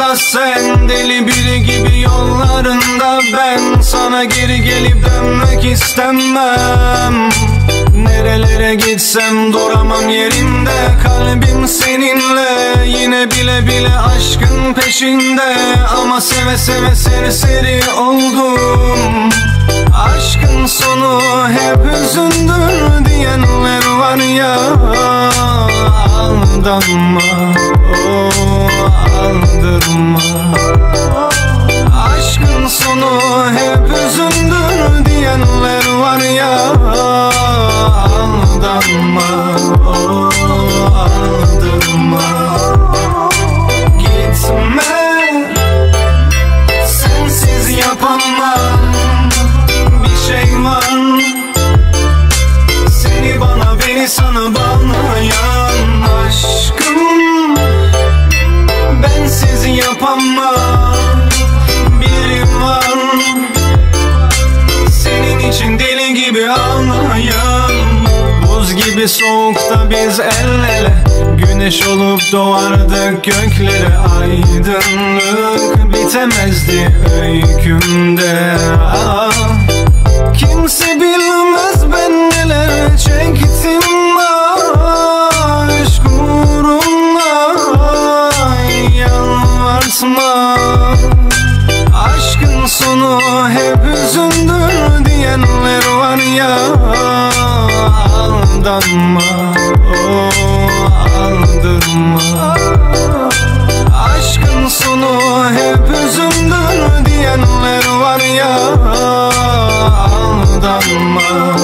Yollarında sen, deli biri gibi yollarında ben. Sana geri gelip dönmek istemem. Nerelere gitsem duramam yerimde. Kalbim seninle, yine bile bile aşkın peşinde. Ama seve seve serseri oldum. Aşkın sonu hep hüzündür diyenler var ya. Aldanma, aldırma. Aşkın sonu hep hüzündür diyenler var ya. Aldanma, aldırma. Gitme, sensiz yapamam. Bir şey var, seni bana, beni sana bağlayan. Aşkım, bensiz yapamam. Biri var, senin için deli gibi ağlayan. Buz gibi soğukta biz el ele, güneş olup doğardık göklere. Aydınlık bitemezdi öykümde. Kimse bilmez ben neler çektim aşk uğruna. Yalvartma, aşkın sonu hep hüzündür diyenler var ya. Aldanma, aldırma. Aşkın sonu hep hüzündür diyenler var ya. Aldanma,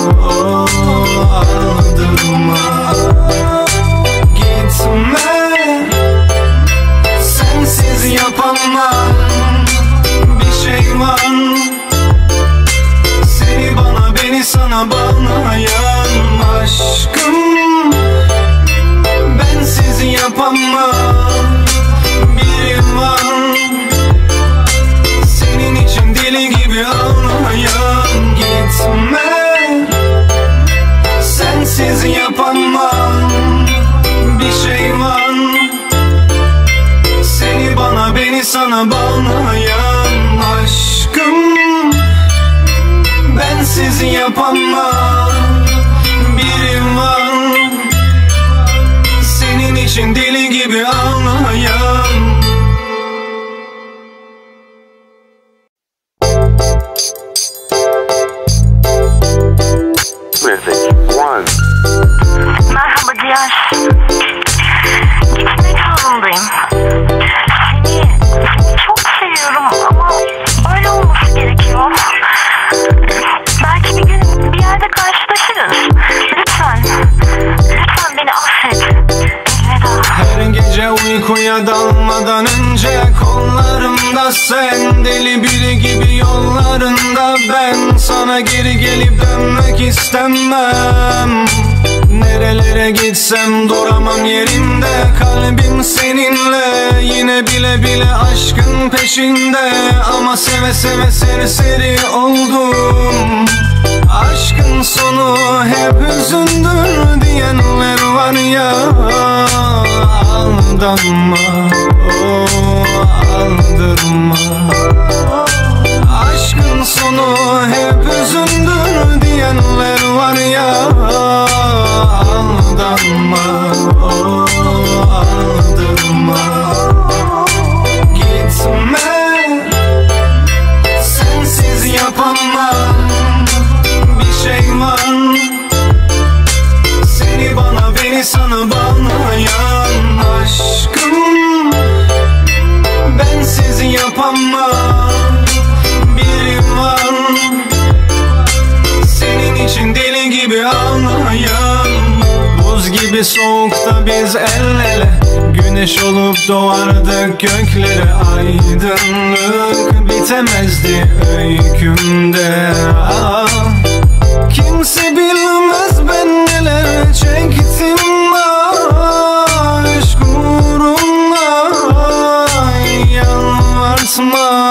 aldırma. Gitme, sensiz yapamam. Bir şey var, seni bana, beni sana bağlayan. Aşkım, bensiz yapamam. Biri var, senin için deli gibi ağlayan. Gitme, sensiz yapamam. Bir şey var, seni bana, beni sana bağlayan. Aşkım, bensiz yapamam. Biri var, senin için deli gibi ağlayan. Merhaba Ciğer. Gitmek zorundayım. Seni çok seviyorum ama öyle olması gerekiyor. Belki bir gün bir yerde karşılaşırız. Lütfen, lütfen beni affet. Elveda. Her gece uykuya dalmadan önce kollarımda sen, deli biri gibi yollarında ben. Sana geri gelip dönmek istemem. Nerelere gitsem duramam yerimde. Kalbim seninle, yine bile bile aşkın peşinde. Ama seve seve serseri oldum. Aşkın sonu hep hüzündür diyenler var ya. Aldanma, aldırma. Aşkın sonu hep hüzündür diyenler var ya. Aldanma, aldırma. Gitme, sensiz yapamam. Bir şey var, seni bana, beni sana bağlayan. Aşkım, bensiz yapamam. Biri var, senin için deli gibi ağlayan. Buz gibi soğukta biz el ele, güneş olup doğardık göklere. Aydınlık bitemezdi öykümde. Kimse bilmez ben neler çektim aşk uğruna. Yalvartma,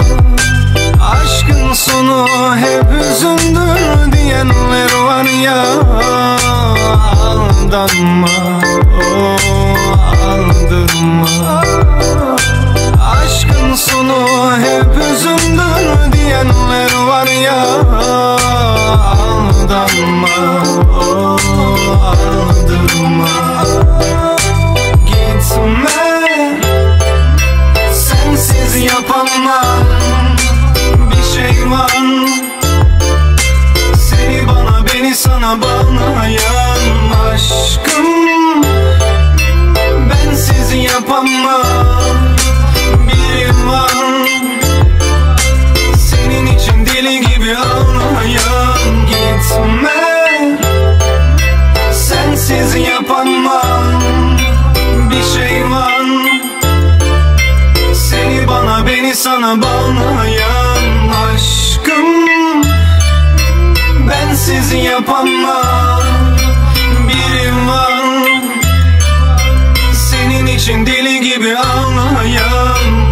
aşkın sonu hep hüzündür diyenler var ya. Aldanma, aldırma. Aşkın sonu hep hüzündür diyenler var ya. Aldanma, aldırma. Gitme, sensiz yapamam. Bir şey var, seni bana, beni sana bağlayan. Aşkım, bensiz yapamam. Biri var, senin için deli gibi ağlayan. Gitme, sensiz yapamam. Bir şey var, seni bana, beni sana bağlayan. Aşkım, bensiz yapamam. Biri var, senin için deli gibi ağlayan.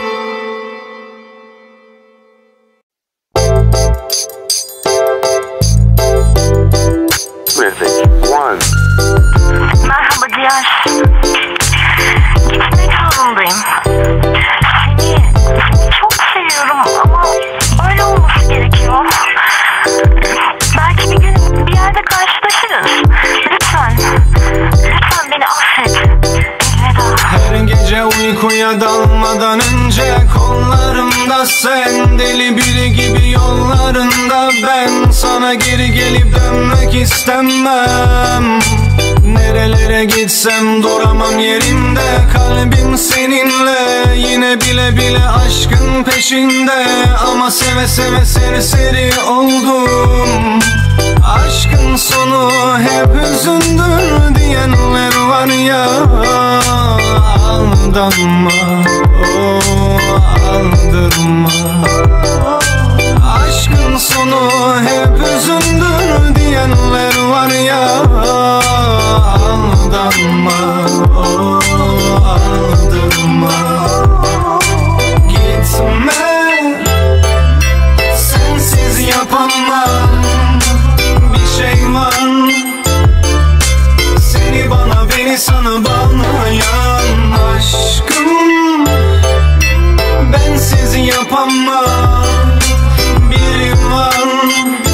Merhaba Diyar. Gitmek zorundayım. Seni çok seviyorum ama öyle olması gerekiyor. Belki bir gün bir yerde karşılaşırız. Lütfen, lütfen beni affet. Elveda. Her gece uykuya dalmadan önce kollarımda sen, deli biri gibi yollarında ben. Sana geri gelip dönmek istemem. Nerelere gitsem duramam yerimde. Kalbim seninle, yine bile bile aşkın peşinde. Ama seve seve serseri oldum. Aşkın sonu hep hüzündür diyenler var ya. Aldanma, aldırma. Aşkın sonu hep hüzündür diyenler var ya. Aldanma, aldırma. Gitme, sensiz yapamam. Bir şey var, seni bana, beni sana bağlayan. Aşkım, bensiz yapamam. Biri var,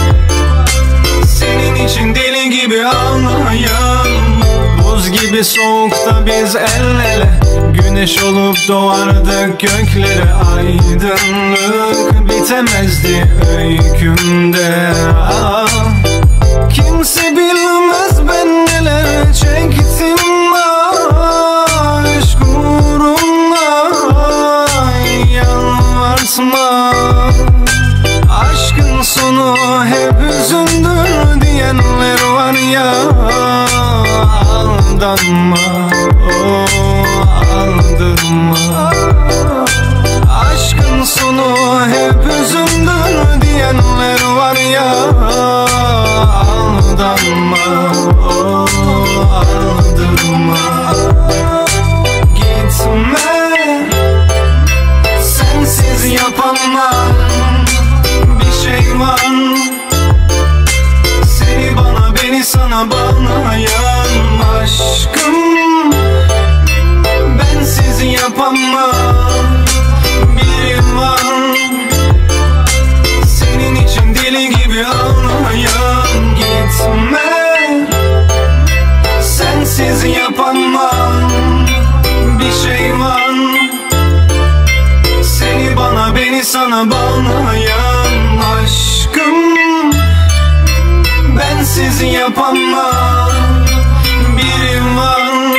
senin için deli gibi ağlayan. Buz gibi soğukta biz el ele, güneş olup doğardık göklere. Aydınlık bitemezdi öykümde. Kimse bilmez ben neler çektim aşk uğruna. Yalvartma, aşkın sonu hep hüzündür diyenler var ya. Aldanma, aldırma. Aşkın sonu hep hüzündür diyenler var ya. Aldanma, aldırma. Gitme, sensiz yapamam. Bir şey var, seni bana, beni sana bağlayan. Aşkım, bensiz yapamam. Biri var, senin için deli gibi ağlayan. Gitme, sensiz yapamam. Bir şey var, seni bana, beni sana bağlayan. Aşkım, bensiz yapamam. Biri var,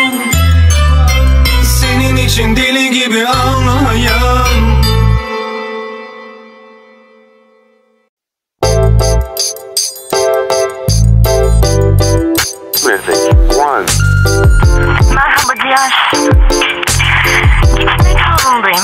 senin için deli gibi ağlayan. Merhaba Diyar. Gitmek zorundayım.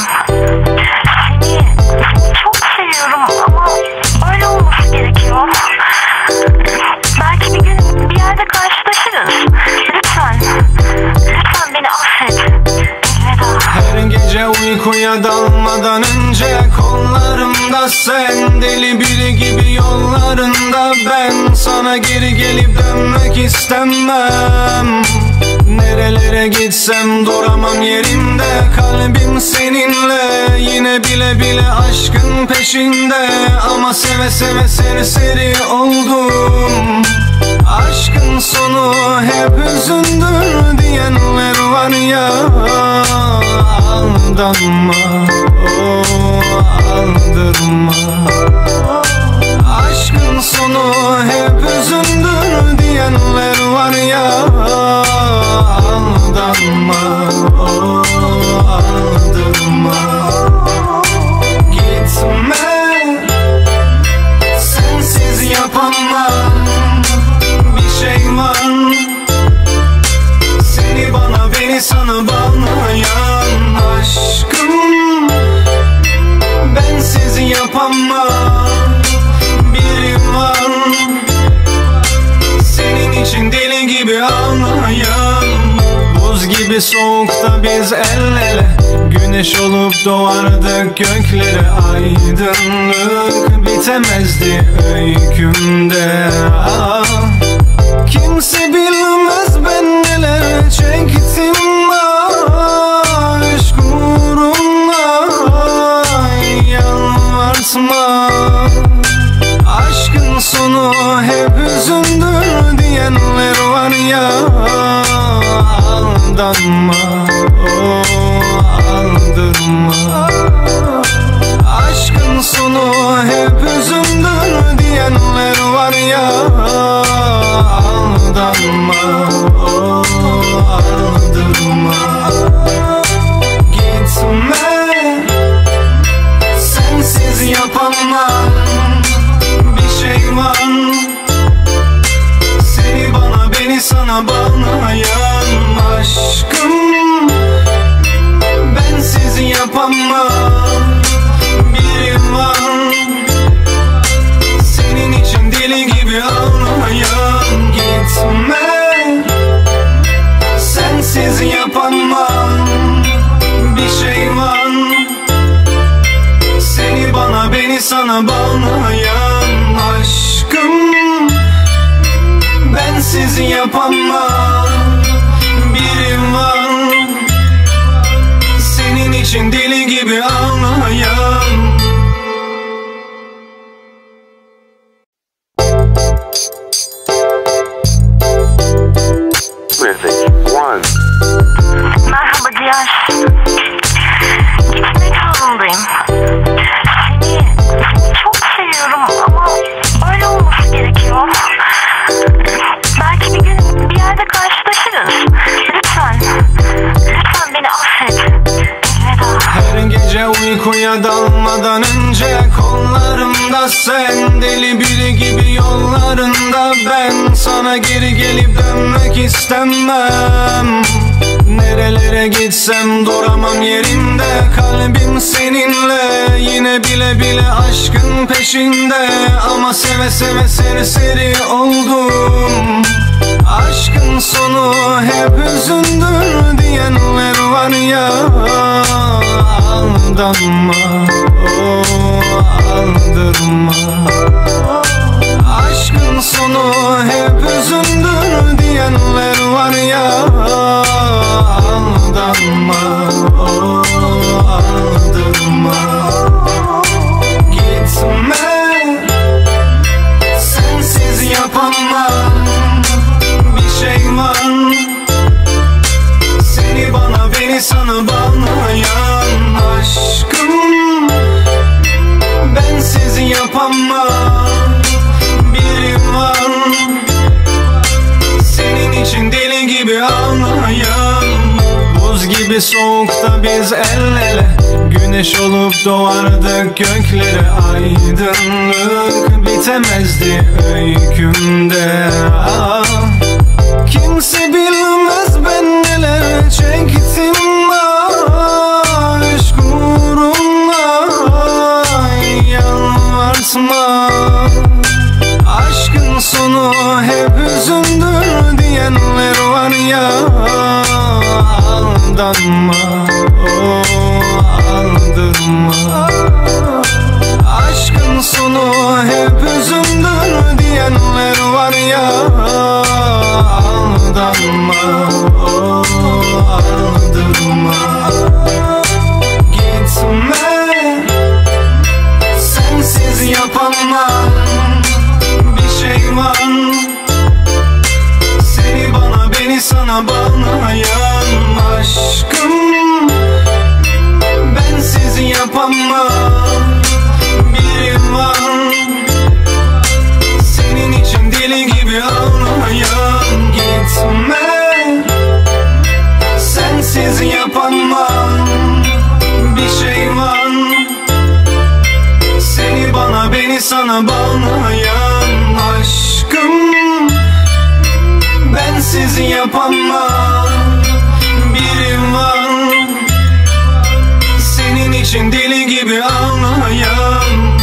Seni çok seviyorum ama öyle olması gerekiyor. Belki bir gün bir yerde karşılaşırız. Lütfen, lütfen beni affet. Elveda. Her gece uykuya dalmadan önce kollarımda sen, deli biri gibi yollarında ben. Sana geri gelip dönmek istemem. Nerelere gitsem duramam yerimde. Kalbim seninle, yine bile bile aşkın peşinde. Ama seve seve serseri oldum. Aşkın sonu hep hüzündür diyenler var ya. Aldanma, aldırma. Aşkın sonu hep hüzündür diyenler var ya. Aldanma, aldırma. Gitme, sensiz yapamam. Bir şey var, seni bana, beni sana bağlayan. Aşkım, bensiz yapamam. Biri var, senin için deli gibi ağlayan. Buz gibi soğukta biz el ele, güneş olup doğardık göklere. Aydınlık bitemezdi öykümde. Kimse bilmez ben neler çektim aşk uğruna. Yalvartma, aşkın sonu hep hüzündür diyenler var ya. Aldanma, aldırma. Aşkın sonu hep hüzündür diyenler var ya. Aldanma, aldırma. Gitme, sensiz yapamam. Bir şey var, seni bana, beni sana bağlayan. Aşkım, bensiz yapamam. Biri var, senin için deli gibi ağlayan. Gitme, sensiz yapamam. Bir şey var, seni bana, beni sana bağlayan. Aşkım, bensiz yapamam. Biri var, senin için deli gibi ağlayan. Merhaba Diyar. Gitmek zorundayım. Seni çok seviyorum ama öyle olması gerekiyor. Belki bir gün bir yerde karşılaşırız. Lütfen, lütfen beni affet. Elveda. Her gece uykuya dalmadan önce kollarımda sen, deli biri gibi yollarında ben. Sana geri gelip dönmek istemem. Nerelere gitsem duramam yerimde. Kalbim seninle, yine bile bile aşkın peşinde. Ama seve seve serseri oldum. Aşkın sonu hep hüzündür diyenler var ya. Aldanma, aldırma. Aşkın sonu hep hüzündür diyenler var ya. Aldanma, aldırma. Gitme, sensiz yapamam. Bir şey var, seni bana, beni sana bağlayan. Aşkım, bensiz yapamam. Biri var, senin için deli gibi ağlayan. Buz gibi soğukta biz el ele, güneş olup doğardık göklere. Aydınlık bitemezdi öykümde. Kimse bilmez ben neler çektim aşk uğruna. Yalvartma, aşkın sonu hep hüzündür diyenler var ya. Aldanma, aldırma. Aşkın sonu hep hüzündür diyenler var ya. Aldanma, yapamam. Bir şey var, seni bana, beni sana bağlayan aşkım. Bensiz yapamam. Biri var, senin için deli gibi ağlayan. Gitme, sensiz yapamam. Bir şey var, seni bana, beni sana bağlayan aşkım. Bensiz yapamam. Biri var, senin için deli gibi ağlayan.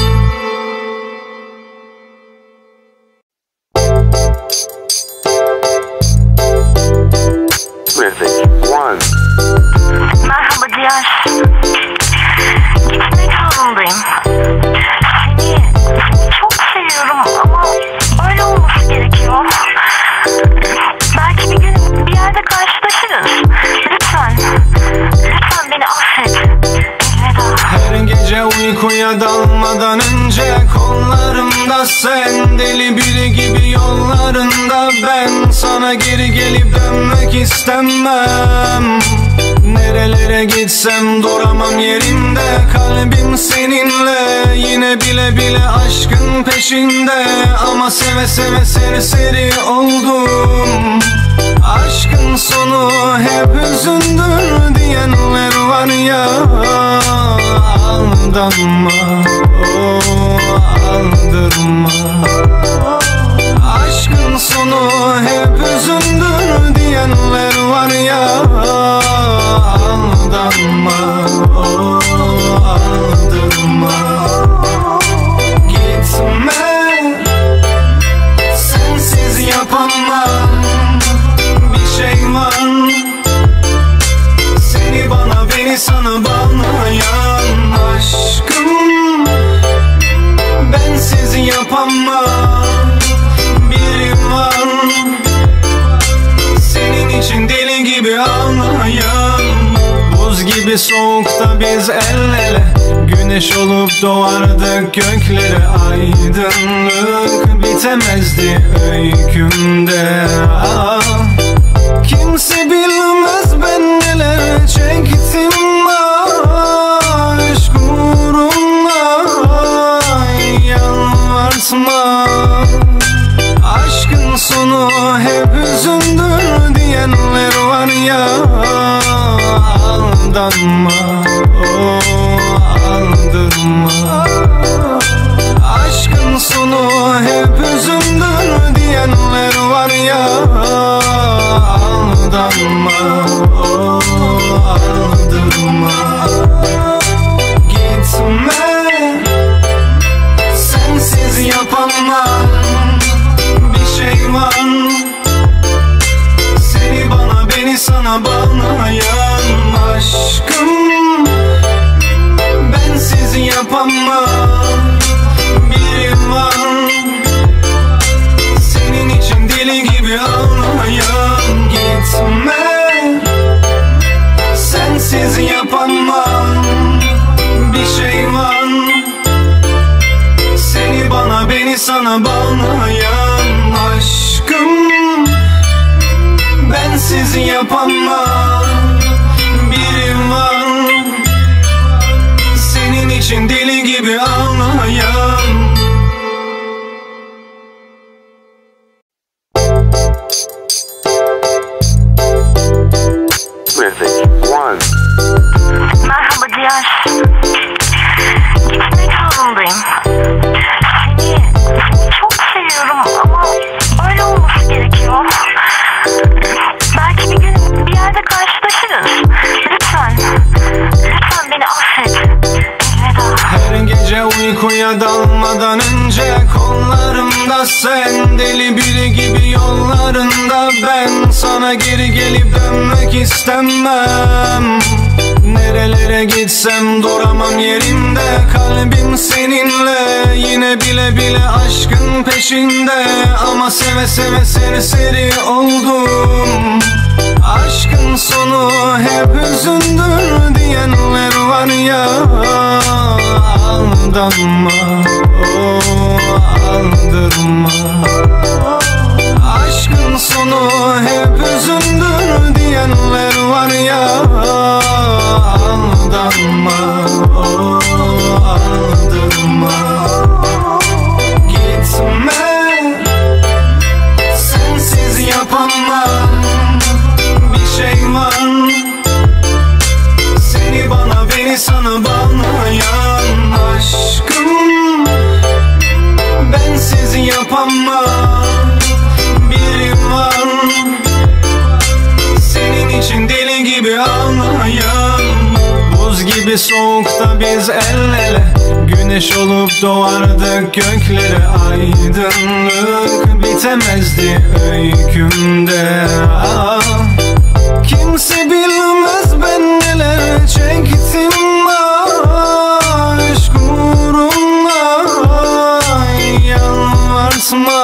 Merhaba Diyar. Gitmek zorundayım. Seni çok seviyorum ama öyle olması gerekiyor. Belki bir gün bir yerde karşılaşırız. Lütfen beni affet. Elveda. Her gece uykuya dalmadan önce kollarımda sen, deli biri gibi yollarında ben. Sana geri gelip dönmek istemem. Nerelere gitsem duramam yerimde. Kalbim seninle, yine bile bile aşkın peşinde. Ama seve seve serseri oldum. Aşkın sonu hep hüzündür diyenler var ya. Aldanma, aldırma. Aşkın sonu hep hüzündür diyenler var ya. Aldanma, aldırma. Gitme, sensiz yapamam. Bir şey var, seni bana, beni sana bağlayan aşkım. Bensiz yapamam. Biri var, senin için deli gibi ağlayan. Buz gibi soğukta biz el ele, güneş olup doğardık göklere. Aydınlık bitemezdi öykümde. Ah, kimse bilmez ben neler çektim. Aşk uğruna yalvartma. Aşkın sonu hep hüzündür diyenler var ya. Aldanma, aldırma. Aşkın sonu hep hüzündür diyenler var ya. Aldanma, aldırma. Gitme, sensiz yapamam. Bir şey var, seni bana, beni sana bağlayan aşkım. Bensiz yapamam. Biri var, senin için deli gibi ağlayan. Gitme, sensiz yapamam. Bir şey var, seni bana, beni sana bağlayan aşkım. Bensiz yapamam. Biri var, senin için deli gibi ağlayan. Merhaba Diyar. Gitmek zorundayım. Seni çok seviyorum ama öyle olması gerekiyor. Belki bir gün bir yerde karşılaşırız. Lütfen beni affet. Elveda. Her gece uykuya dalmadan önce kollarımda sen, deli biri gibi yollarında ben. Sana geri gelip dönmek istemem. Nerelere gitsem duramam yerimde. Kalbim seninle, yine bile bile aşkın peşinde. Ama seve seve serseri oldum. Aşkın sonu hep hüzündür diyenler var ya. aldanma, aldırma. Aşkın sonu hep hüzündür diyenler var ya, aldanma, aldırma. Gitme, sensiz yapamam. Bir şey var, seni bana, beni sana bağlayan. Aşkım, bensiz yapamam. Biri var, senin için deli gibi ağlayan. Buz gibi soğukta biz el ele, güneş olup doğardık göklere. Aydınlık bitemezdi öykümde. Kimse bilmez ben neler çektim aşk uğruna. Yalvartma,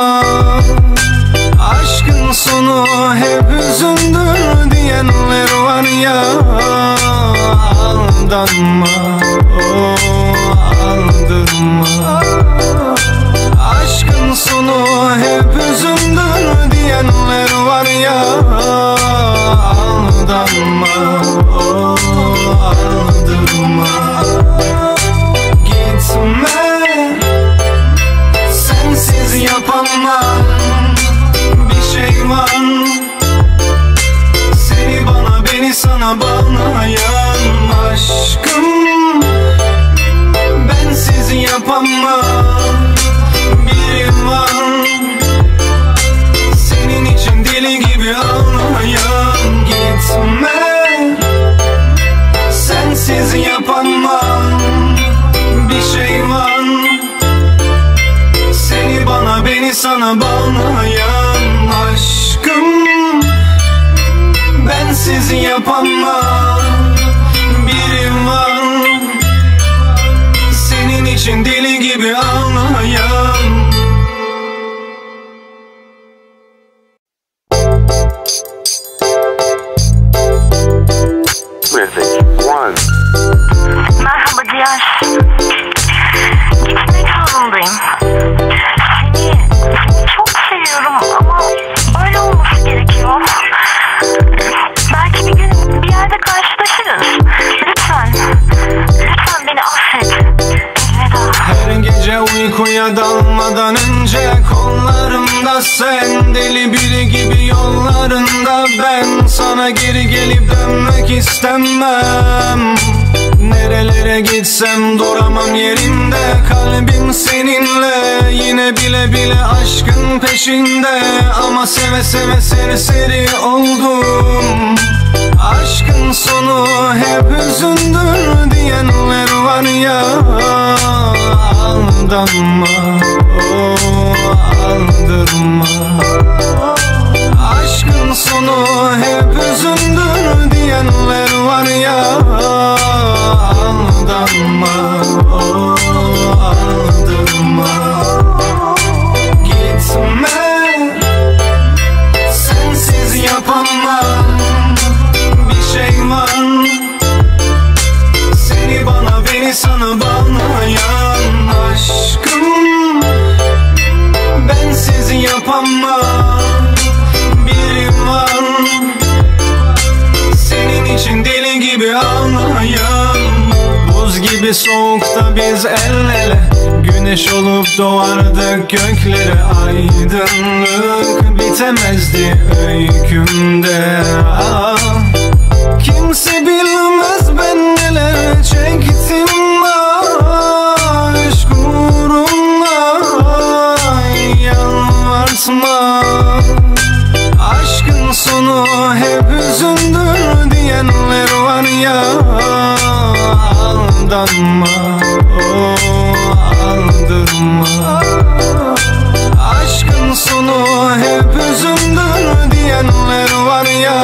aşkın sonu hep hüzündür diyenler var ya, aldanma, aldırma. Aşkın sonu hep hüzündür diyenler var ya, aldanma, aldırma. Gitme, sensiz yapamam. Bir şey var, seni bana, beni sana bağlayan. Aşkım, bensiz yapamam. Biri var, senin için deli gibi ağlayan. Gitme, sensiz yapamam. Bir şey var, seni bana, beni sana bağlayan. Aşkım, bensiz yapamam. Biri var, senin için deli gibi ağlayan. Merhaba Cihan. Gitmek zorundayım. Seni çok seviyorum ama öyle olması gerekiyor. Belki bir gün bir yerde karşılaşırız. Lütfen, lütfen beni affet. Elveda. Her gece uykuya dalmadan önce kollarımda sen, deli biri gibi yollarında ben. Sana geri gelip dönmek istemem. Nerelere gitsem duramam yerimde. Kalbim seninle, yine bile bile aşkın peşinde. Ama seve seve serseri oldum. Aşkın sonu hep hüzündür diyenler var ya, aldanma, aldırma. Aşkın sonu hep hüzündür diyenler var ya, aldanma, aldırma. Gitme, sensiz yapamam. Bir şey var, seni bana, beni sana bağlayan. Aşkım, bensiz yapamam. Biri var, senin için deli gibi ağlayan. Buz gibi soğukta biz el ele, güneş olup doğardık göklere. Aydınlık bitemezdi öykümde. Kimse bilmez ben neler çektim aşk uğruna. Yalvartma, aşkın sonu hep hüzündür diyenler var ya, aldanma, aldırma. Aşkın sonu hep hüzündür diyenler var ya,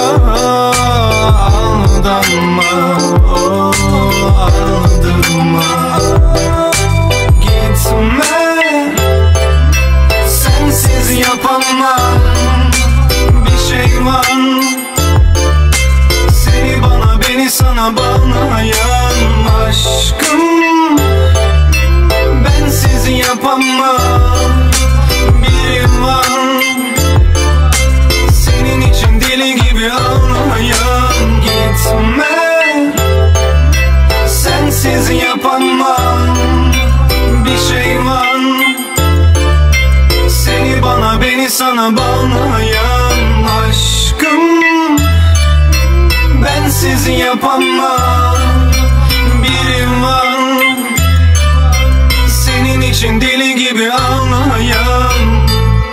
aldanma, aldırma. Gitme, sensiz yapamam. Bir şey var, seni bana, beni sana bağlayan. Aşkım, sana bağlayan aşkım. Bensiz yapamam. Biri var senin için deli gibi ağlayan.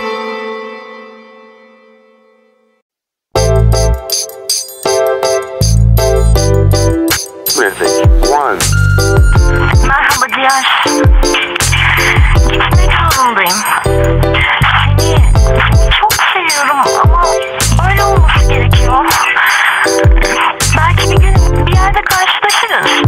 Merhaba Diyar. Gitmek zorundayım. Seni çok seviyorum ama öyle olması gerekiyor. Belki bir gün bir yerde karşılaşırız.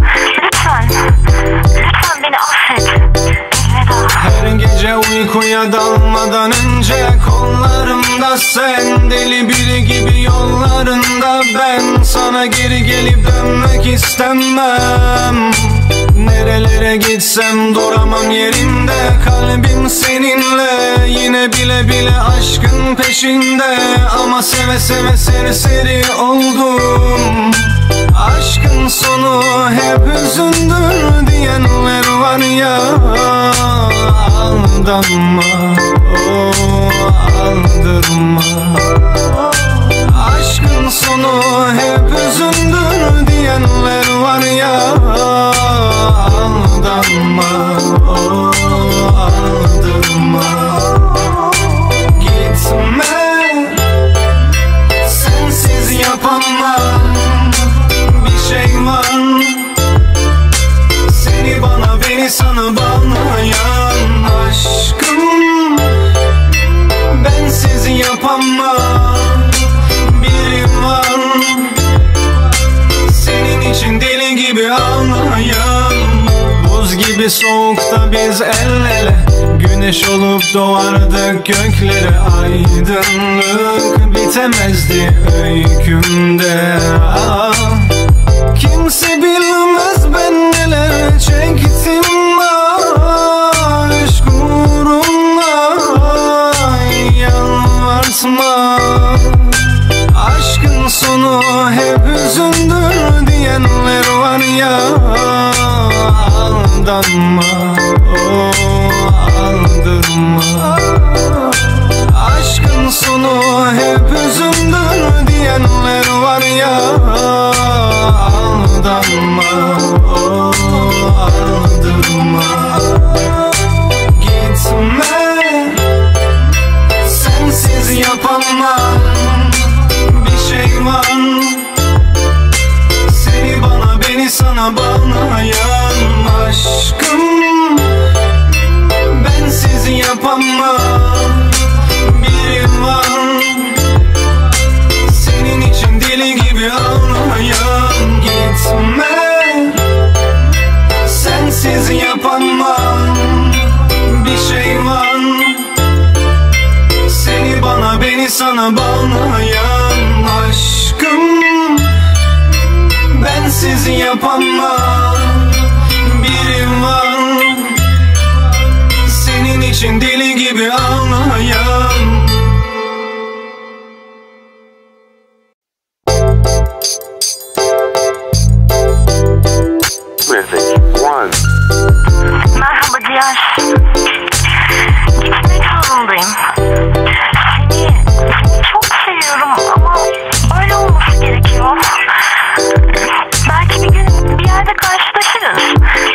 Lütfen beni affet. Elveda. Her gece uykuya dalmadan önce kollarımda sen, deli biri gibi yollarında ben. Sana geri gelip dönmek istemem. Nerelere gitsem duramam yerimde. Kalbim seninle, yine bile bile aşkın peşinde. Ama seve seve serseri oldum. Aşkın sonu hep hüzündür diyenler var ya. Aldanma, aldırma. Aşkın sonu hep hüzündür diyenler var ya. Aldanma, aldırma. Gitme, sensiz yapamam. Bir şey var, seni bana beni sana bağlayan aşkım. Bensiz yapamam. Biri var senin için deli gibi ağlayan. Buz gibi soğukta biz el ele, güneş olup doğardık göklere. Aydınlık bitemezdi öykümde. Kimse bilmez ben neler çektim aşk uğruna. Yalvartma, aşkın sonu hep hüzündür diyenler var ya. Aldanma, aldırma. Aşkın sonu hep hüzündür diyenler var ya. Aldanma, aldırma. Gitme, sensiz yapamam. Bir şey var, seni bana beni sana bağlayan aşkım. Bensiz yapamam. Biri var senin için deli gibi ağlayan. Gitme, sensiz yapamam. Bir şey var, seni bana beni sana bağlayan aşkım. Bensiz yapamam. Biri var senin için deli gibi ağlayan. Merhaba Diyar. Gitmek zorundayım. Seni çok seviyorum ama öyle olması gerekiyor. Belki bir gün bir yerde karşılaşırız.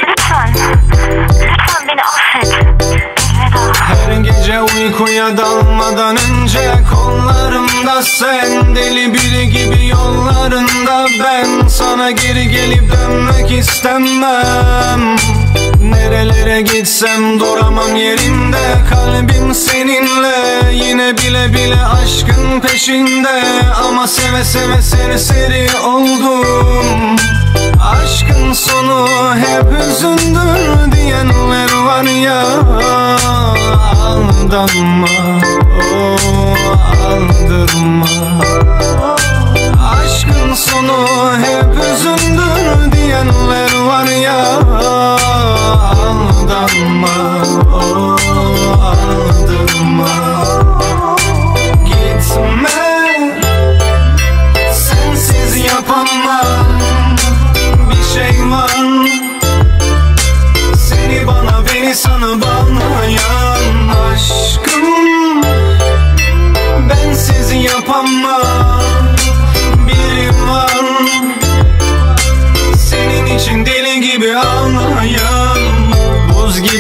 Lütfen beni affet. Elveda. Her gece uykuya dalmadan önce kollarımda sen, deli biri gibi yollarında ben. Sana geri gelip dönmek istemem. Nerelere gitsem duramam yerimde. Kalbim seninle, yine bile bile aşkın peşinde. Ama seve seve serseri oldum. Aşkın sonu hep hüzündür diyenler var ya. Aldanma, aldırma. Aşkın sonu hep hüzündür diyenler var ya. Aldanma, aldırma. Gitme, sensiz yapamam. Bir şey var, seni bana beni sana bağlayan aşkım.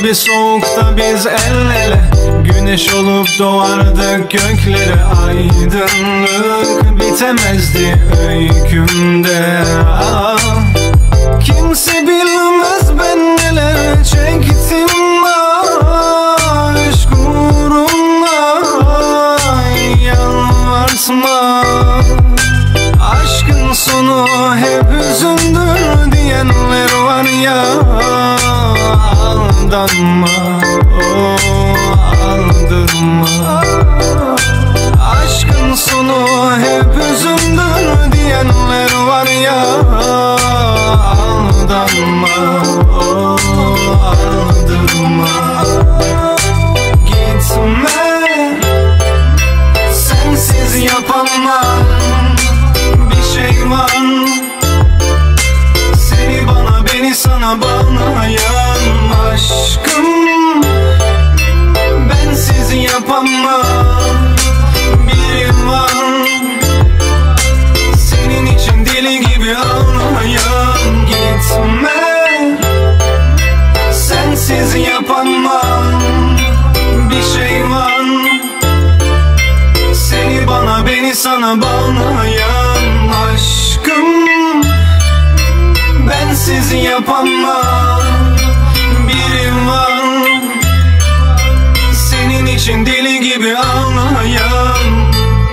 gibi soğukta biz el ele, güneş olup doğardık göklere. Aydınlık bitemezdi öykümde. Kimse bilmez ben neler çektim aşk uğruna. Yalvartma, aşkın sonu hep hüzündür diyenler var ya. Aldanma, aldırma. Aşkın sonu hep hüzündür diyenler var ya. Aldanma, aldırma. Gitme, sensiz yapamam. Bir şey var, seni bana, beni sana bağlayan. Aşkım, bensiz yapamam. Biri var, senin için deli gibi ağlayan. Gitme, sensiz yapamam. Bir şey var, seni bana, beni sana bağlayan. Aşkım, bensiz yapamam. Biri var, senin için deli gibi ağlayan.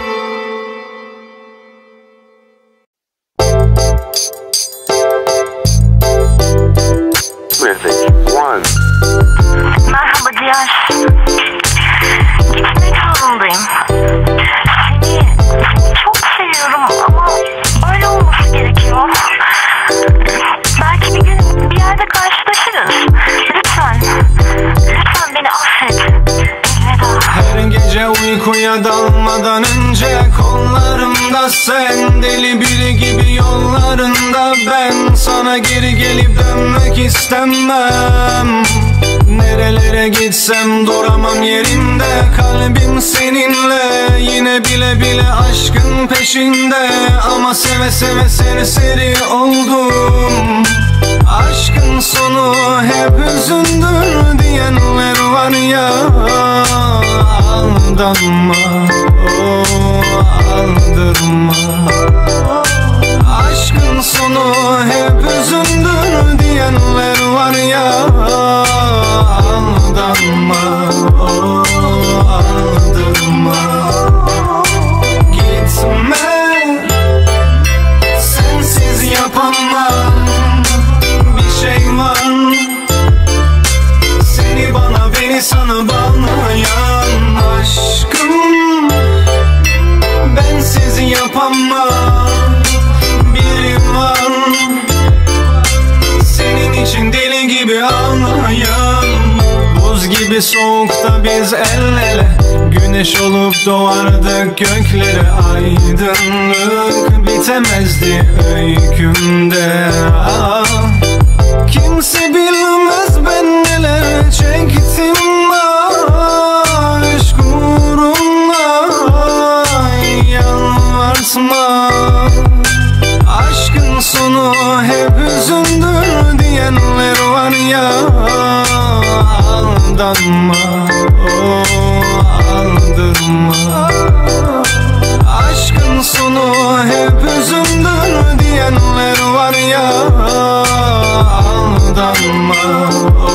Merhaba Diyar. Gitmek zorundayım. Seni çok seviyorum ama öyle olması gerekiyor. Belki bir gün bir yerde karşılaşırız. Lütfen beni affet. Elveda. Her gece uykuya dalmadan önce kollarımda sen, deli biri gibi yollarında ben. Sana geri gelip dönmek istemem. Nerelere gitsem duramam yerimde. Kalbim seninle, yine bile bile aşkın peşinde. Ama seve seve serseri oldum. Aşkın sonu hep hüzündür diyenler var ya. Aldanma, aldırma. Aşkın sonu hep hüzündür diyenler var ya. Aldanma, aldırma. Gitme, sensiz yapamam. Bir şey var, seni bana, beni sana bağlayan. Aşkım, bensiz yapamam. Biri var, senin için deli gibi ağlayan. Buz gibi soğukta biz el ele, güneş olup doğardık göklere. Aydınlık bitemezdi öykümde. Kimse bilmez ben neler çektim aşk uğruna. Yalvartma, aşkın sonu hep hüzündür diyenler var ya. Aldanma, aldırma. Aşkın sonu hep hüzündür diyenler var ya. Aldanma,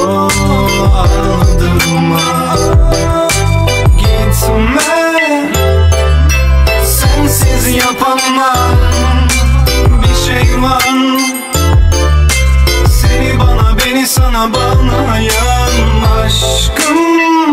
aldırma. Gitme, sensiz yapamam. Bir şey var, seni bana, beni sana bağlayan. Aşkım,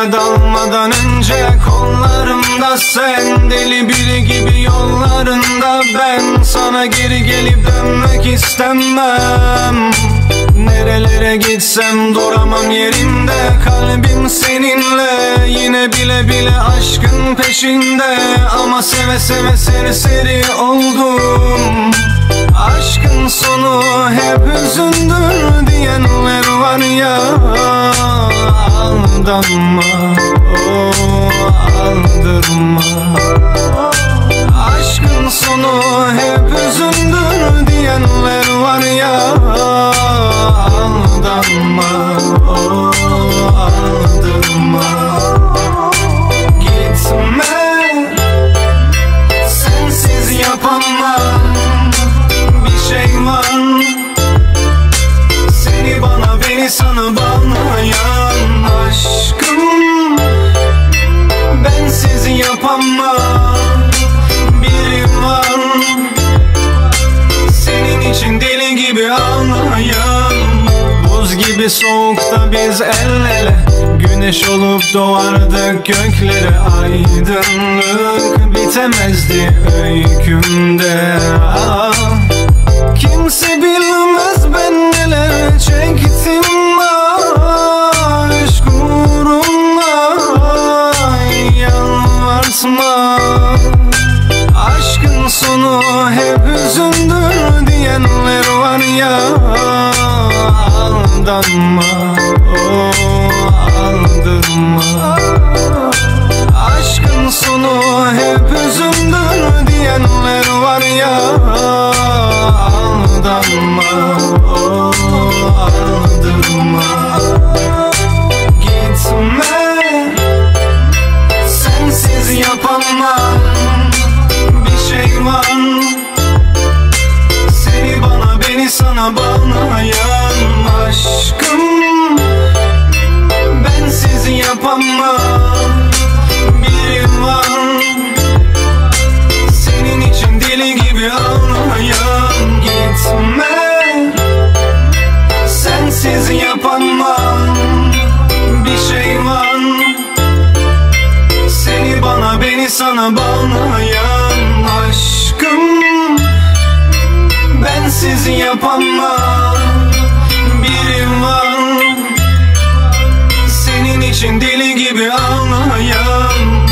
uykuya dalmadan önce kollarımda sen, deli biri gibi yollarında ben. Sana geri gelip dönmek istemem. Nerelere gitsem duramam yerimde, kalbim seninle. Yine bile bile aşkın peşinde, ama seve seve serseri oldum. Aşkın sonu hep hüzündür diyenler var ya. Aldanma, aldırma. Aşkın sonu hep hüzündür diyenler var ya. Aldanma, aldırma. Gitme, sensiz yapamam. Bir şey var, seni bana beni sana bağlayan. Aşkım, bensiz yapamam. Biri var, senin için deli gibi ağlayan. Buz gibi soğukta biz el ele, güneş olup doğardık göklere. Aydınlık bitemezdi öykümde. Kimse bilmez ben neler çektim aşk uğruna. Yalvartma, aşkın sonu hep hüzündür diyenler var ya. Aldanma, aldırma. Aşkın sonu hep hüzündür diyenler var ya. Aldanma, aldırma. Gitme, sensiz yapamam. Bir şey var, seni bana beni sana bağlayan. Aşkım, bensiz yapamam. Biri var, senin için deli gibi ağlayan. Gitme, sensiz yapamam. Bir şey var, seni bana beni sana bağlayan. Aşkım, bensiz yapamam. Biri var, senin için deli gibi ağlayan.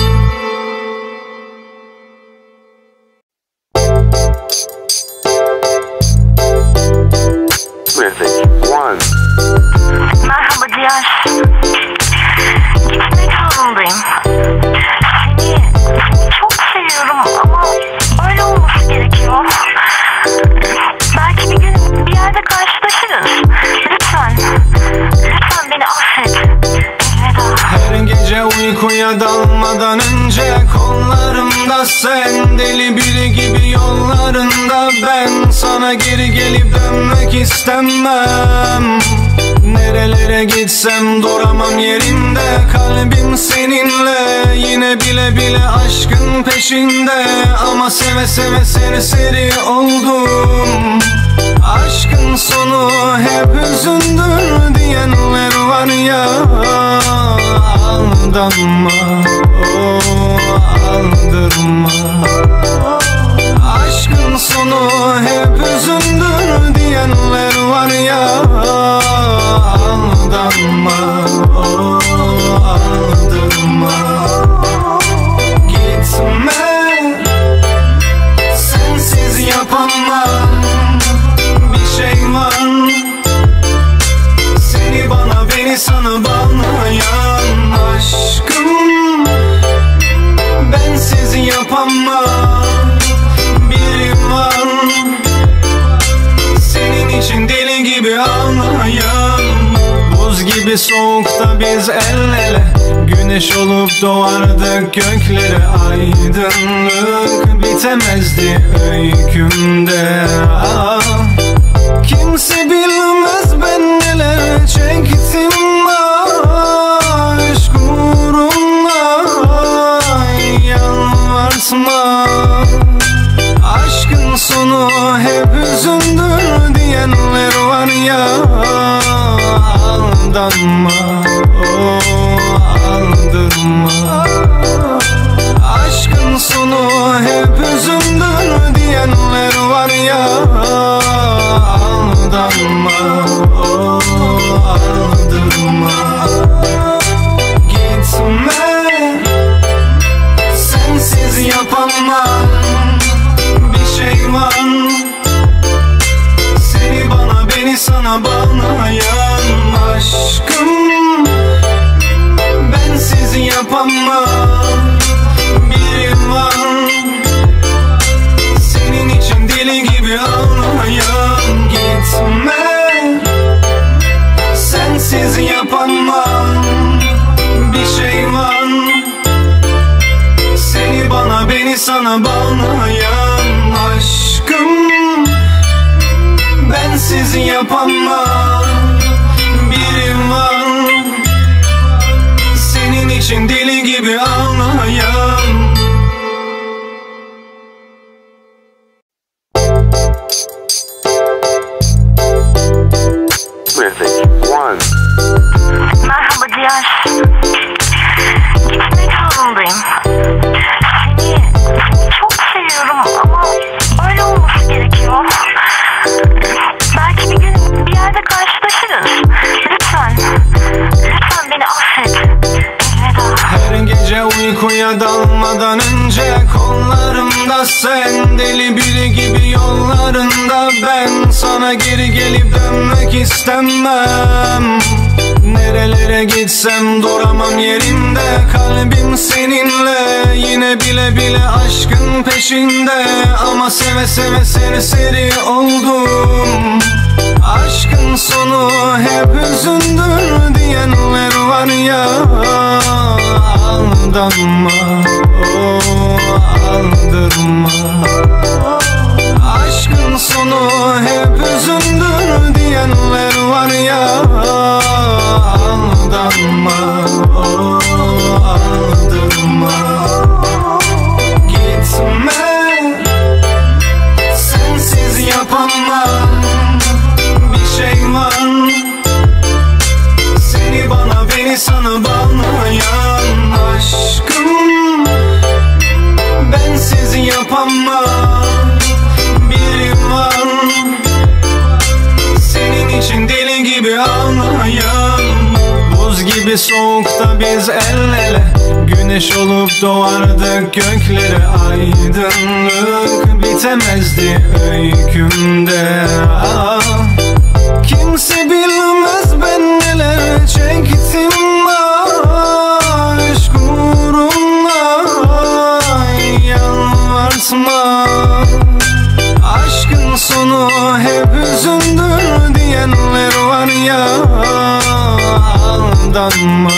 Merhaba Ciğer. Gitmek zorundayım. Seni çok seviyorum ama öyle olması gerekiyor. Belki bir gün bir yerde karşılaşırız. Lütfen beni affet. Elveda. Her gece uykuya dalmadan önce kollarımda sen, deli biri gibi yollarında ben. Sana geri gelip dönmek istemem. Nerelere gitsem duramam yerimde, kalbim seninle. Yine bile bile aşkın peşinde, ama seve seve serseri oldum. Aşkın sonu hep hüzündür diyenler var ya. Aldanma, aldırma. Aşkın sonu hep hüzündür diyenler var ya. Aldanma, aldırma. Gitme, sensiz yapamam. Bir şey var, seni bana beni sana bağlayan. Aşkım, bensiz yapamam. Biri var, senin için deli gibi ağlayan. Buz gibi soğukta biz el ele, güneş olup doğardık göklere. Aydınlık bitemezdi öykümde. Kimse bilmez ben neler çektim aşk uğruna. Yalvartma, aşkın sonu hep hüzündür diyenler var ya. Aldanma, aldırma. aldırma. Gitme, sensiz yapamam. Bir şey var, seni bana, beni sana bağlayan aşkım. Bensiz yapamam. Biri var, senin için deli gibi ağlayan. Gitme, sensiz yapamam. Bir şey var, seni bana, beni sana bağlayan aşkım. Bensiz yapamam. Biri var, senin için deli gibi ağlayan. Merhaba Ciğer. Gitmek zorundayım. Seni çok seviyorum ama öyle olması gerekiyor. Belki bir gün bir yerde karşılaşırız. Lütfen beni affet. Elveda. Her gece uykuya dalmadan önce kollarımda sen, deli biri gibi yollarında ben. Sana geri gelip dönmek istemem. Nerelere gitsem duramam yerimde. Kalbim seninle, yine bile bile aşkın peşinde. Ama seve seve serseri oldum. Aşkın sonu hep hüzündür diyenler var ya. Aldanma, aldırma. Aşkın sonu hep hüzündür diyenler var ya. Aldanma, aldırma. Gitme, sensiz yapamam. Bir şey var, seni bana, beni sana bağlayan aşkım. Bensiz yapamam. Biri var, senin için deli gibi ağlayan. Buz gibi soğukta biz el ele, güneş olup doğardık göklere. Aydınlık bitemezdi öykümde. Kimse bilmez ben neler çektim aşk uğruna. Yalvartma, aşkın sonu hep hüzündür diyenler var ya. Aldanma,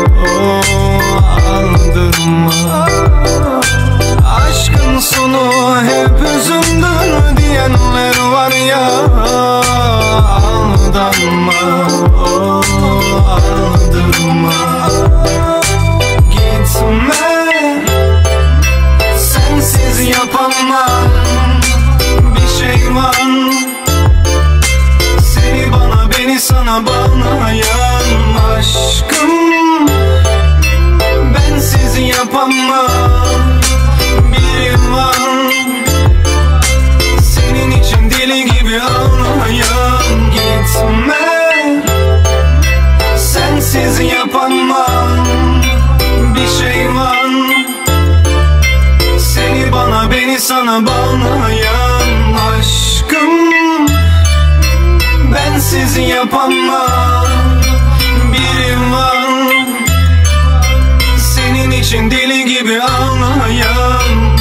aldırma. Aşkın sonu hep hüzündür diyenler var ya. Aldanma, aldırma. Gitme, sensiz yapamam. Bir şey var, seni bana, beni sana bağlayan aşkım. Bensiz yapamam. Biri var, senin için deli gibi ağlayan. Gitme, sensiz yapamam. Bir şey var, seni bana, beni sana bağlayan aşkım. Bensiz yapamam. Biri var, senin için deli gibi ağlayan.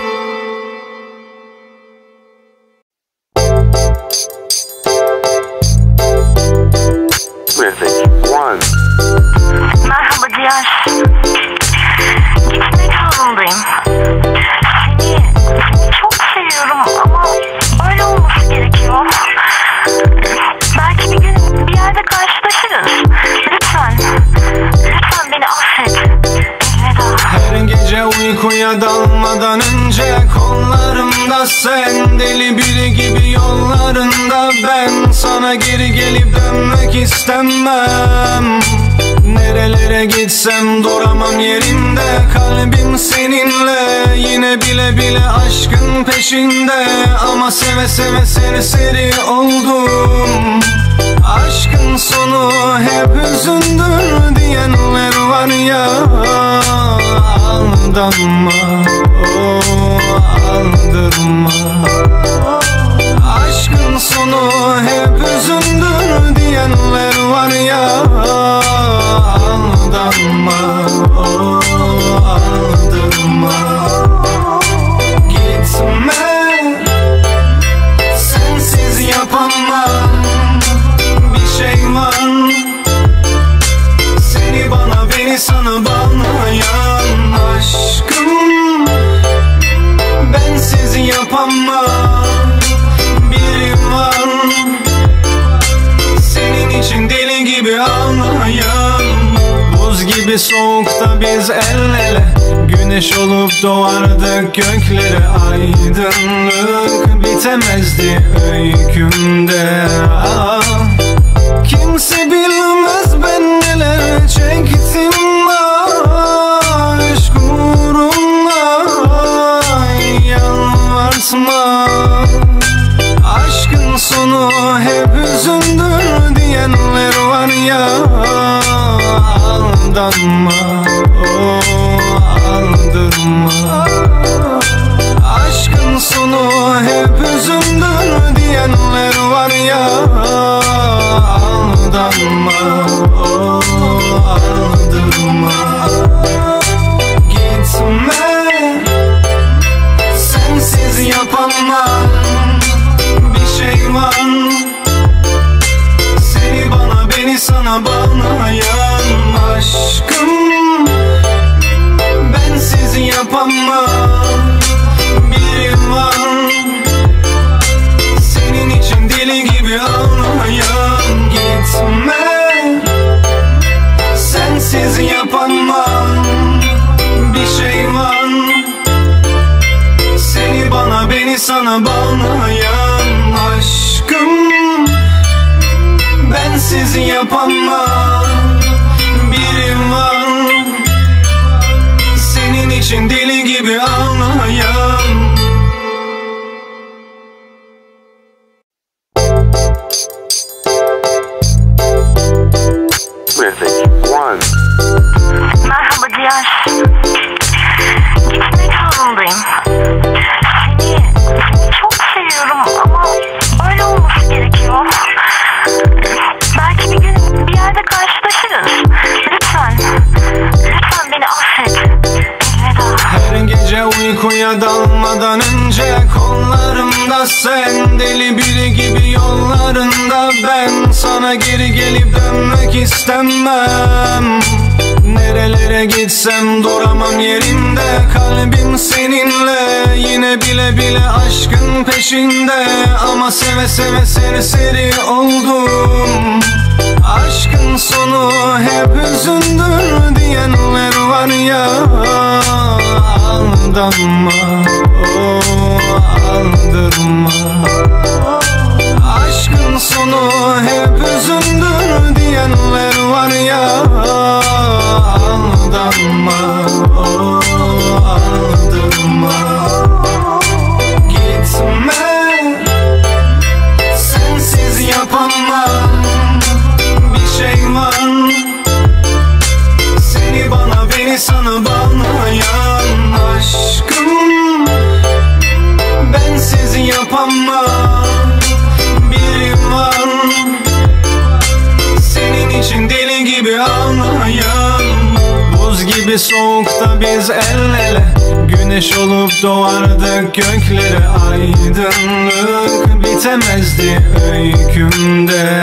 Merhaba Ciğer. Gitmek zorundayım. Seni çok seviyorum ama öyle olması gerekiyor. Belki bir gün bir yerde karşılaşırız. Lütfen beni affet. Elveda. Her gece uykuya dalmadan önce kollarımda sen, deli biri gibi yollarında ben. Sana geri gelip dönmek istemem. Nerelere gitsem duramam yerimde. Kalbim seninle, yine bile bile aşkın peşinde. Ama seve seve serseri oldum. gibi soğukta biz el ele, güneş olup doğardık göklere. Aydınlık bitemezdi öykümde. Kimse bilmez ben neler çektim aşk uğruna. Yalvartma, aşkın sonu hep hüzündür diyenler var ya. Aldanma, aldırma. Aşkın sonu hep hüzündür diyenler var ya. Aldanma, aldırma. Gitme, sensiz yapamam. Bir şey var, seni bana, beni sana bağlayan. Aşkım, bensiz yapamam. Biri var, senin için deli gibi ağlayan. Gitme, sensiz yapamam. Bir şey var, seni bana, beni sana bağlayan. Aşkım, bensiz yapamam. Biri var, senin için deli gibi ağlayan. Merhaba Cihan. Gitmek zorundayım. Seni çok seviyorum ama öyle olması gerekiyor. Belki bir gün bir yerde karşılaşırız. Lütfen beni affet. Elveda. Her gece uykuya dalmadan önce kollarımda sen, deli biri gibi yollarında ben. Sana geri gelip dönmek istemem. Nerelere gitsem duramam yerimde. Kalbim seninle, yine bile bile aşkın peşinde. Ama seve seve serseri oldum. Aşkın sonu hep hüzündür diyenler var ya. Aldanma, aldırma. Aşkın sonu hep hüzündür diyenler var ya. Aldanma, aldırma. Gitme, sensiz yapamam. Bir şey var, seni bana, beni sana bağlayan. Aşkım, bensiz yapamam. Biri var, senin için deli gibi ağlayan. Buz gibi soğukta biz el ele, güneş olup doğardık göklere. Aydınlık bitemezdi öykümde.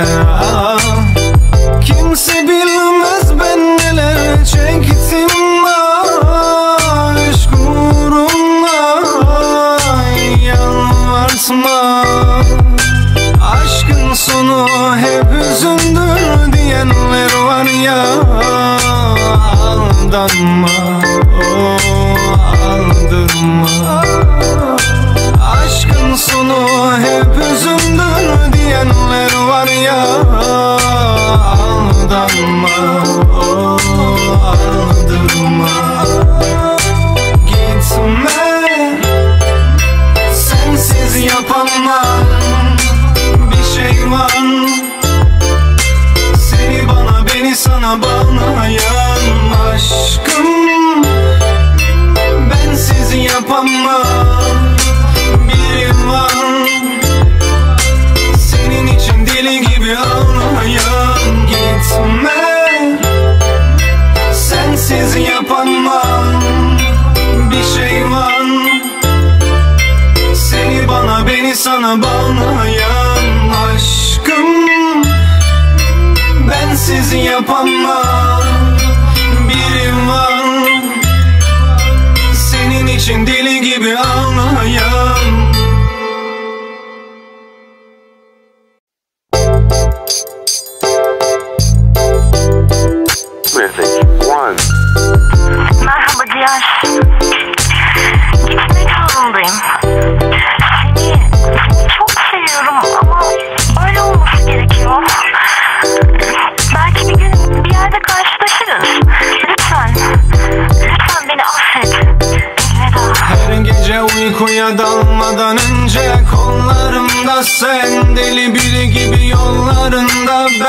Kimse bilmez ben neler çektim aşk uğruna. Yalvartma, aşkın sonu hep hüzündür diyenler var ya. Aldanma, aldırma. Aşkın sonu hep hüzündür diyenler var ya. Aldanma, aldırma. Gitme, sensiz yapamam. Bir şey var, seni bana, beni sana bağlayan. Aşkım, bensiz yapamam. Biri var, senin için deli gibi ağlayan. Gitme, sensiz yapamam. Bir şey var, seni bana, beni sana bağlayan. Aşkım, bensiz yapamam. Biri var, senin için deli gibi ağlayan. Rhythmic One.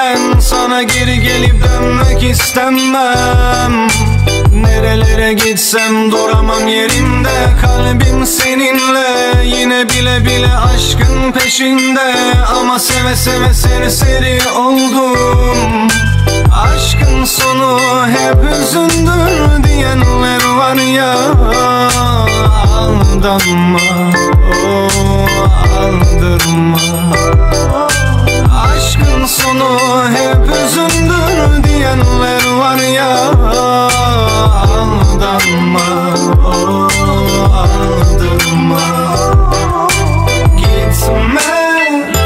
ben sana geri gelip dönmek istemem. Nerelere gitsem duramam yerimde, kalbim seninle, yine bile bile aşkın peşinde. Ama seve seve serseri oldum. Aşkın sonu hep hüzündür diyenler var ya. Aldanma, aldırma. Aşkın sonu hep hüzündür diyenler var ya. Aldanma, aldırma. Gitme,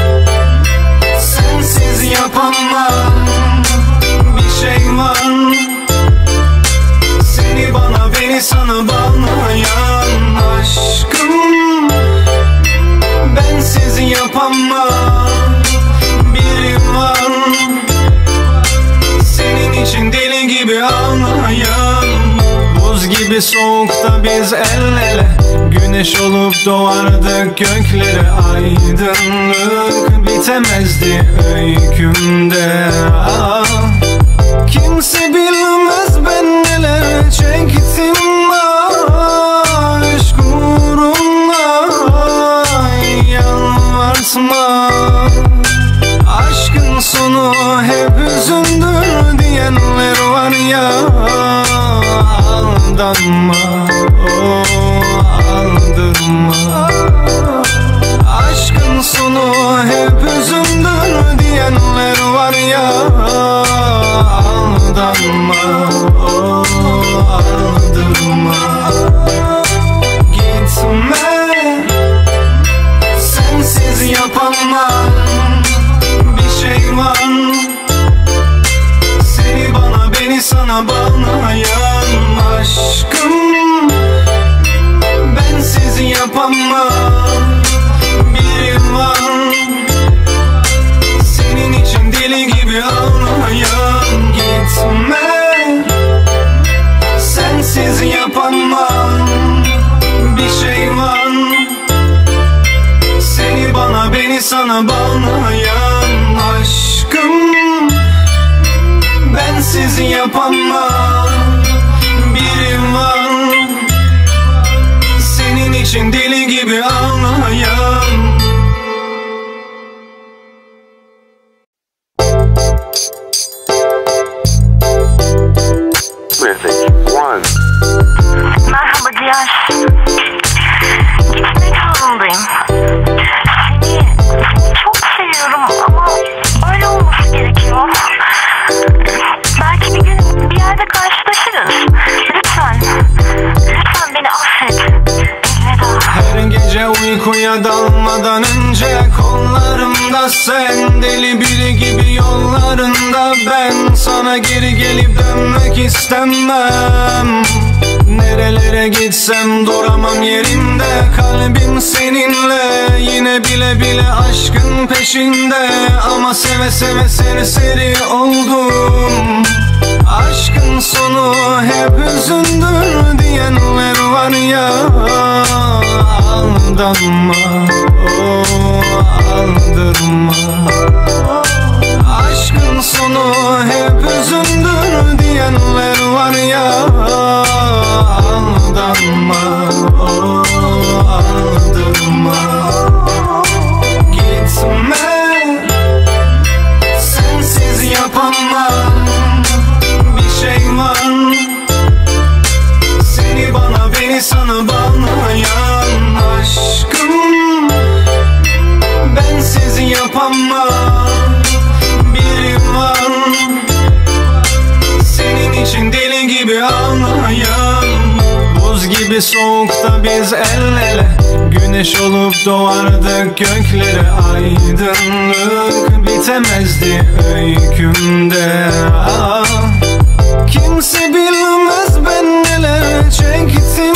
sensiz yapamam. Bir şey var, seni bana beni sana bağlayan. Aşkım, bensiz yapamam. Biri var, senin için deli gibi ağlayan. Buz gibi soğukta biz el ele, güneş olup doğardık göklere. Aydınlık bitemezdi öykümde. Kimse bilmez ben neler çektim aşk uğruna. Yalvartma, aşkın sonu hep hüzündür diyenler var ya. Aldanma, aldırma. Aşkın sonu hep hüzündür diyenler var ya. Aldanma, aldırma. Gitme, sensiz yapamam. Bir şey var, seni bana beni sana bağlayan. Aşkım, bensiz yapamam. Biri var, senin için deli gibi ağlayan. Gitme, sensiz yapamam. Bir şey var, seni bana beni sana bağlayan. Aşkım, bensiz yapamam. Biri var, senin için deli gibi ağlayan. Merhaba Ciğer. Gitmek zorundayım. Seni çok seviyorum ama öyle olması gerekiyor. Belki bir gün bir yerde karşılaşırız. Lütfen beni affet. Elveda. Her gece uykuya dalmadan önce kollarımda sen, deli biri gibi yollarında ben. Sana geri gelip dönmek istemem. Nerelere gitsem duramam yerimde, kalbim seninle, yine bile bile aşkın peşinde. Ama seve seve serseri oldum. Aşkın sonu hep hüzündür diyenler var ya. Aldanma, aldırma. Aşkın sonu hep hüzündür diyenler var ya. Aldanma, aldırma. Gitme, sensiz yapamam. Bir şey var, seni bana beni sana bağlayan. Aşkım, bensiz yapamam. Biri var, senin için deli gibi ağlayan. Buz gibi soğukta biz el ele, güneş olup doğardık göklere. Aydınlık bitemezdi öykümde. Kimse bilmez ben neler çektim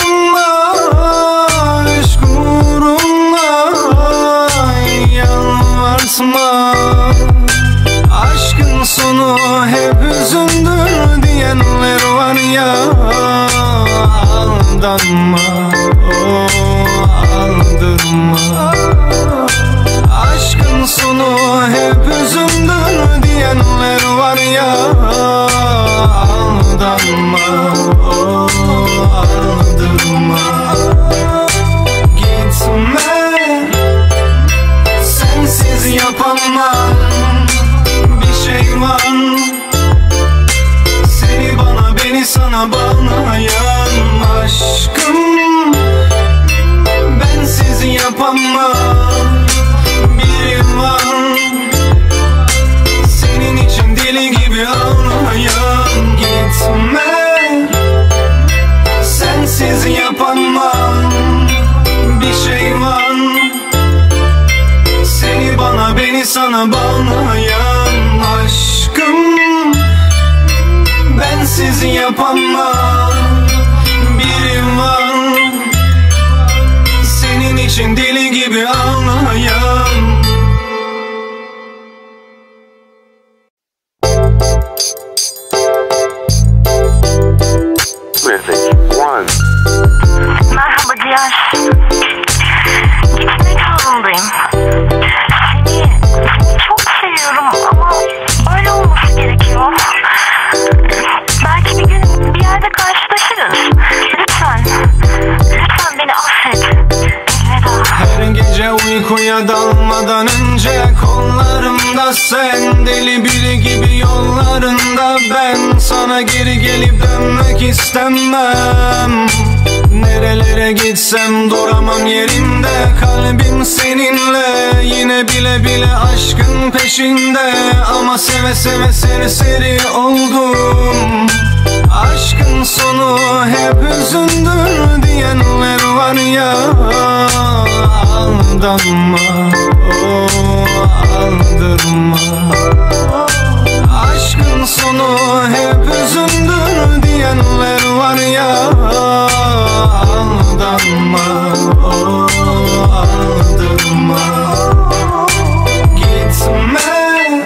aşk uğruna. Yalvartma, aşkın sonu hep hüzündür diyenler var ya. Aldanma, aldırma. Aşkın sonu hep hüzündür diyenler aldanma, aldırma. Gitme, sensiz yapamam. Bir şey var, seni bana, beni sana bağlayan aşkım. Bensiz yapamam. Biri var, senin için deli gibi ağlayan. Gitme, sensiz yapamam. Bir şey var, seni bana, beni sana bağlayan aşkım. Bensiz yapamam. Biri var, senin için deli gibi ağlayan. Merhaba Ciğer. Gitmek zorundayım. Seni çok seviyorum ama öyle olması gerekiyor. Belki bir gün bir yerde karşılaşırız. Lütfen beni affet. Elveda. Her gece uykuya dalmadan önce kollarımda sen, deli biri gibi yollarında ben. Sana geri gelip dönmek istemem. Nerelere gitsem duramam yerimde. Kalbim seninle, yine bile bile aşkın peşinde. Ama seve seve serseri oldum. Aşkın sonu hep hüzündür diyenler var ya. Aldanma, aldırma. Aşkın sonu hep hüzündür diyenler var ya. Aldanma, aldırma. Gitme,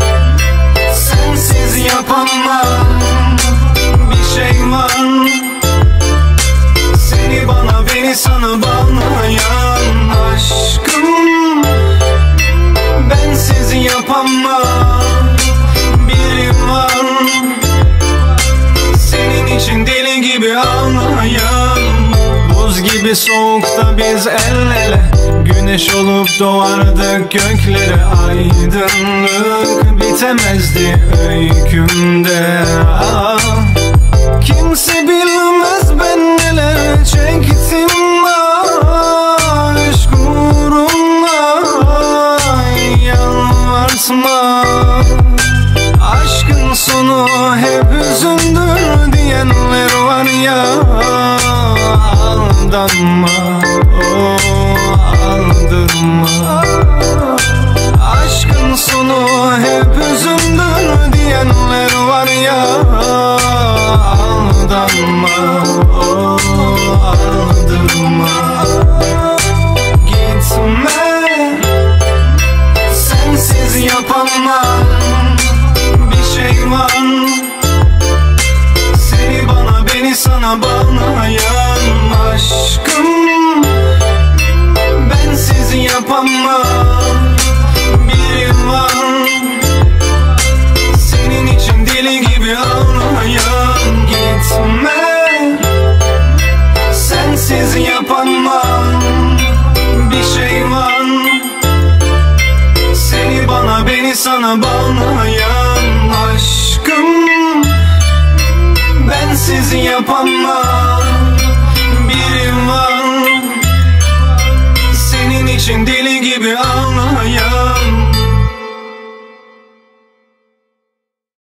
sensiz yapamam. Bir şey var, seni bana, beni sana bağlayan aşkım. Bensiz yapamam. Biri var, senin için deli gibi ağlayan. Buz gibi soğukta biz el ele, güneş olup doğardık göklere. Aydınlık bitemezdi öykümde. Kimse bilmez ben neler çektim.